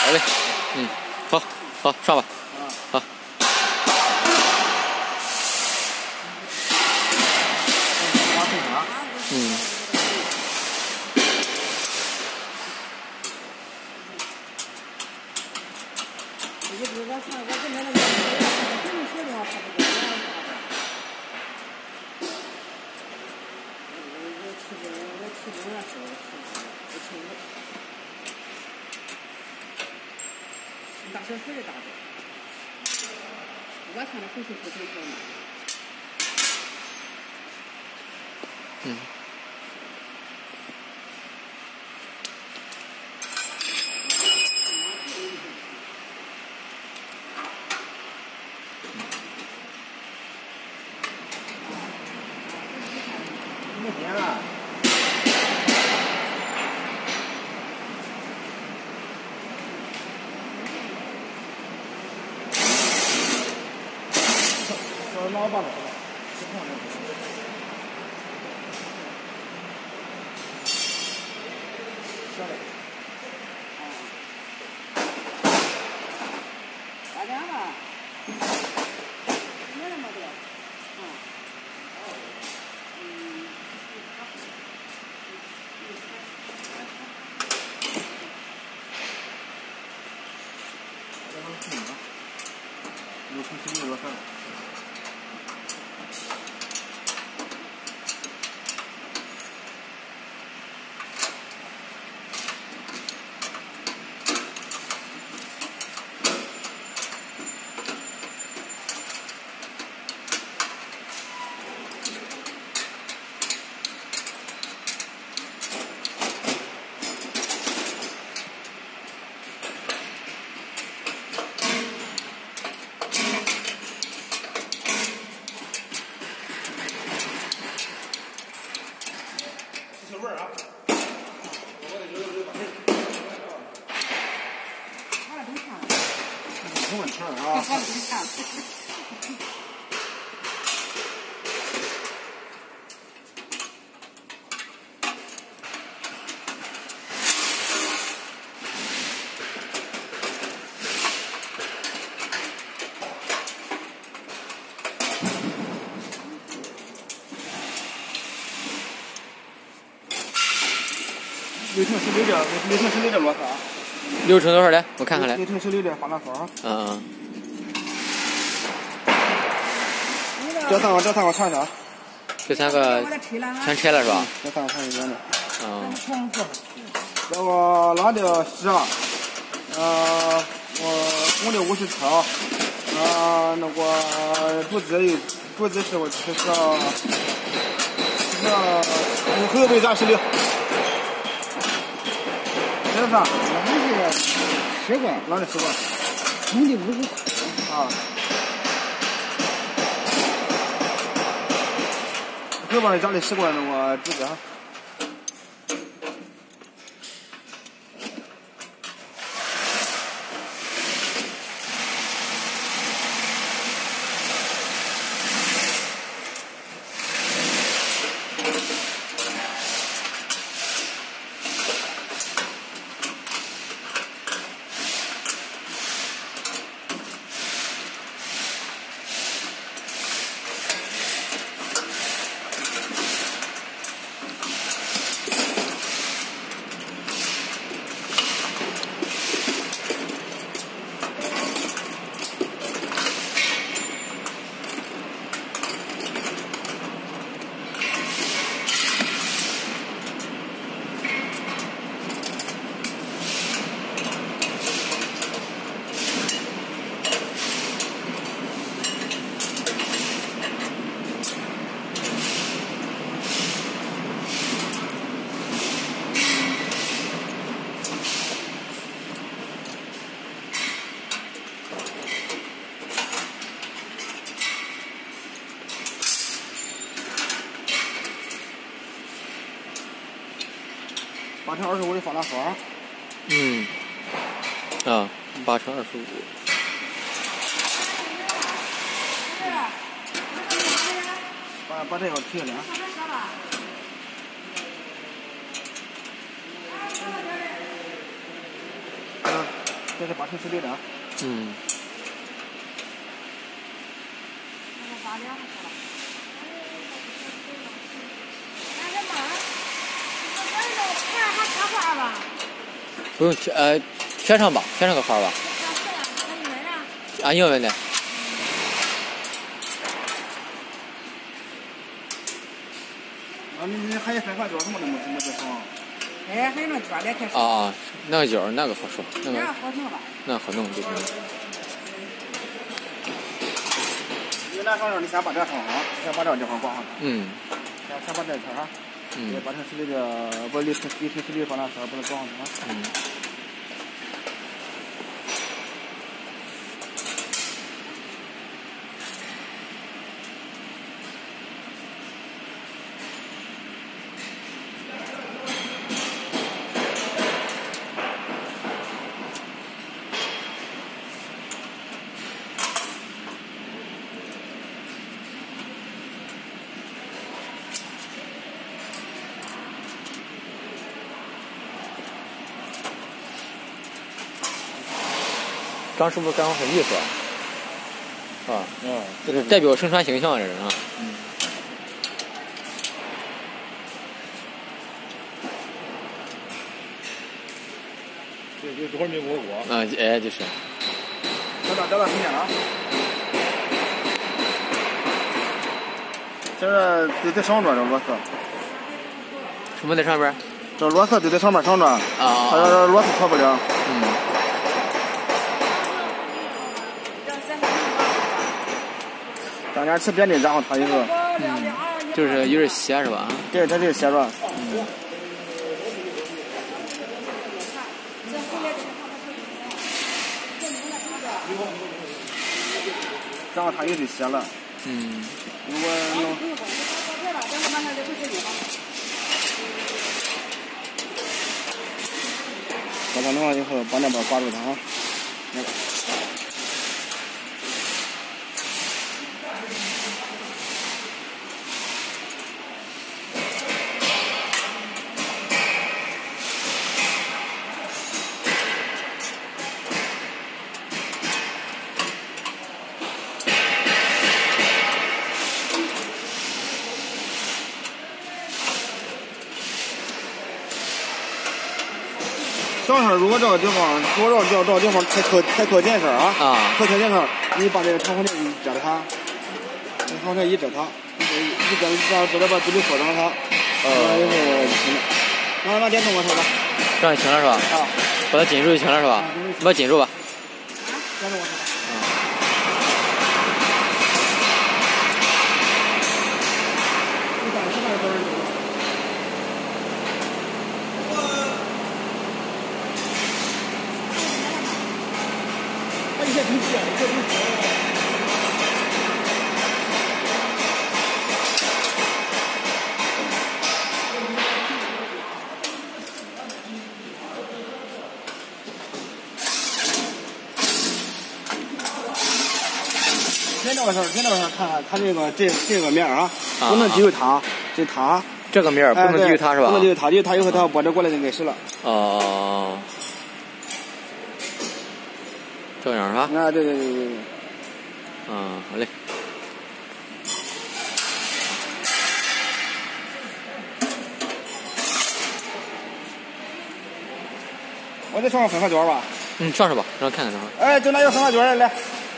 好嘞，好，好，上吧，好。 大小水的大的，我看的回去不会多嘛。 没电了。老棒了，小的。 大家吧，没那么多。 有成几米多长？味儿啊！我得留把味儿。 看了真看了。 很稳看啊！ 看了真看了。 六乘16的，6乘16的螺丝啊。 6乘多少来？我看看来。 6乘16的放大勺。这三个串上。 这3个全拆了是吧？ 这3个串一边的。这个拉的10啊，我公的50条，那个柱子是我这是后背站16。这是啥？ 那是10管， 拉的10管， 公的50条。 啊。后边家里10管那个柱子啊。8乘25的放大勺。 8乘25。 把这个提下来。 这是8成实力的啊。 嗯。不用贴上吧，贴上个花吧。啊，英文的。 啊，你还有分发角什么的没这上？ 哎，还有那角的开始。 啊，那个角那个好说，那个。 好弄吧？ 那好弄，对。 你拿上你先把这上啊，先把这地方挂上。 嗯。 先把这圈啊。 嗯。 8成实力的，不6成实力放那圈，把它装上啊。 嗯。张师傅干活很利索，是吧？这是代表生产形象的人啊。 对，这会儿没摸过。 哎，就是。 找到时间了。现在得在上转这螺丝。 什么在上边？ 这螺丝得在上面上转。啊。它这螺丝脱不了。 嗯。 当年吃便利，然后它一个。 就是有点斜是吧？ 对，它这个斜着。然后它有点斜了。如果弄。把它弄完以后，把那边挂住它啊。上上如果这个地方，多绕这个地方太靠近事啊，靠近事，你把这个长方面遮着它，长方面一遮它，一遮着把距离缩长它，以后行了。拿电动我说吧。 这样就行了是吧？啊。把它紧住就行了是吧？你把它紧住吧。 电动我说吧。现在看看它这个面啊，不能只有它，就它这个面不能只有它是吧？ 不能只有它，只有它以后它拨着过来就碍事了。 哦。这样是吧？ 啊，对。 好嘞。 我得上上分发角吧。 上吧，让我看看这会儿。 哎，就拿个分发角来。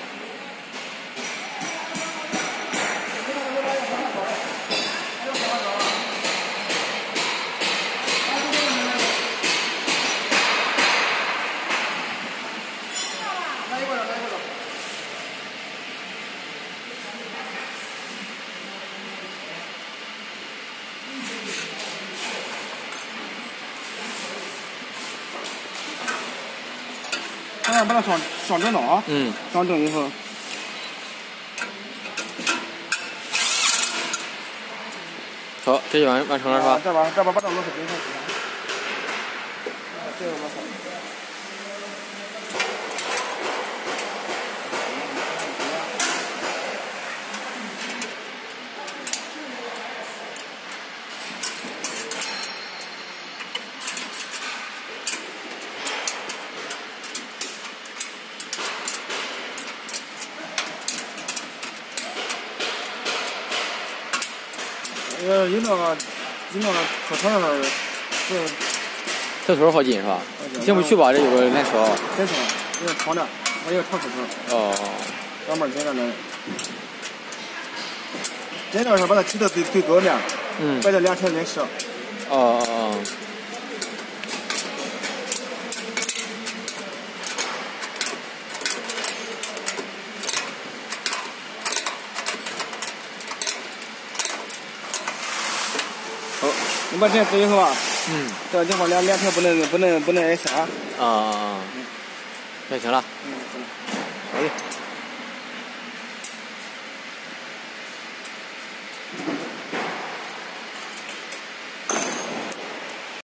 把它上正了啊。上正以后。 好，这就完成了是吧？ 这边把这螺丝钉上去。这个螺丝。 有那个车头那儿， 车头好进是吧？进不去吧？这有个缆车。 真是，有个长的，还有个长车头。 哦。 专门进来的。这个是把它提到最高面。摆到2条连射。 哦。 好，你把这搁以后啊，这地方两条不能挨杀。 那行了。 行了。好的。